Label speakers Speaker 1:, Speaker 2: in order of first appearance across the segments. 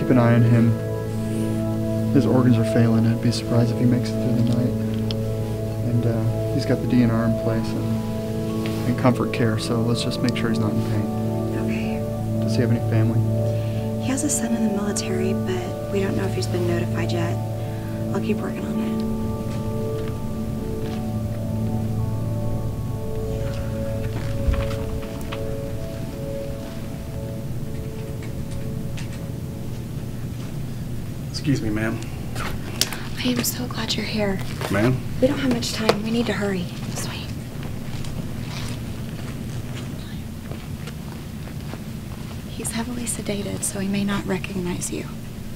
Speaker 1: keep an eye on him. His organs are failing. I'd be surprised if he makes it through the night. And he's got the DNR in place and comfort care, so let's just make sure he's not in pain.
Speaker 2: Okay.
Speaker 1: Does he have any family?
Speaker 2: He has a son in the military, but we don't know if he's been notified yet. I'll keep working on it.
Speaker 3: Excuse me, ma'am.
Speaker 2: I am so glad you're here.
Speaker 3: Ma'am?
Speaker 2: We don't have much time. We need to hurry. This way. He's heavily sedated, so he may not recognize you.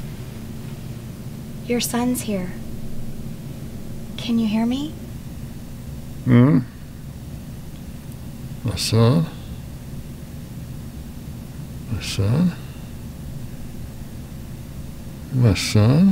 Speaker 2: Your son's here. Can you hear me?
Speaker 4: Hmm? My son? My son? My son?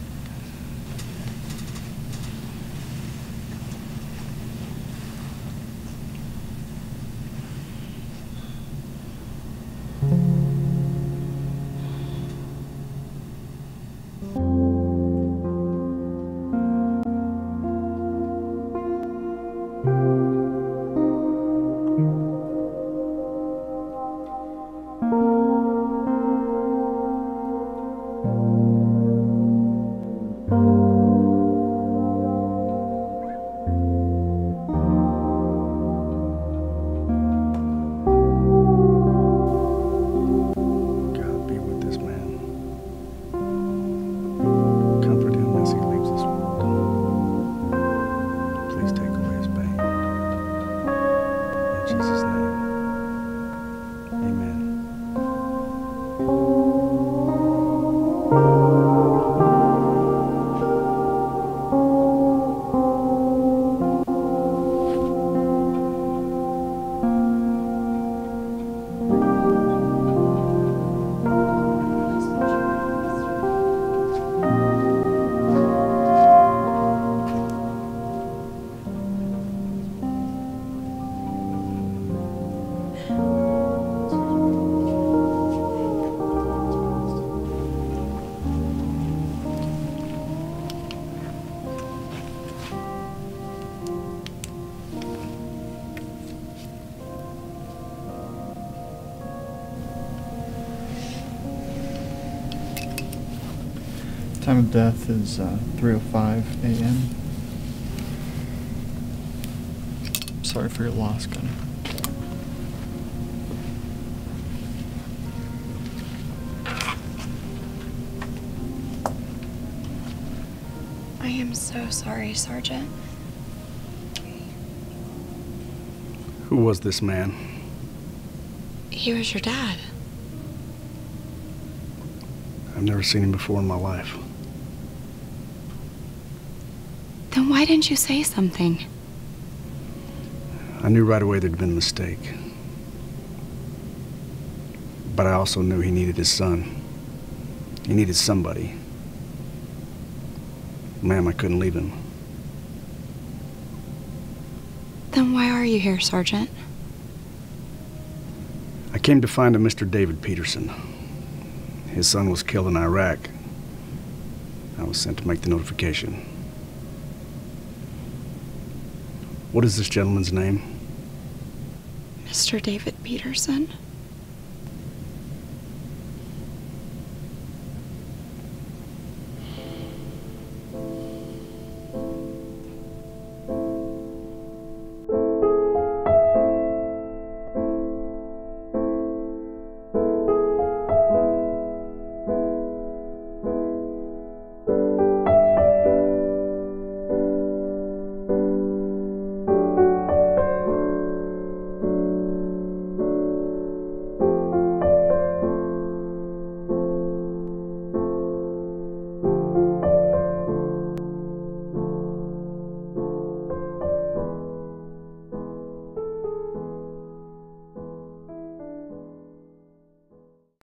Speaker 1: Time of death is 3:05 a.m. Sorry for your loss, Gunny.
Speaker 2: I am so sorry, Sergeant.
Speaker 3: Who was this man?
Speaker 2: He was your dad.
Speaker 3: I've never seen him before in my life.
Speaker 2: Then why didn't you say something?
Speaker 3: I knew right away there'd been a mistake. But I also knew he needed his son. He needed somebody. Ma'am, I couldn't leave him.
Speaker 2: Then why are you here, Sergeant?
Speaker 3: I came to find a Mr. David Peterson. His son was killed in Iraq. I was sent to make the notification. What is this gentleman's name?
Speaker 2: Mr. David Peterson.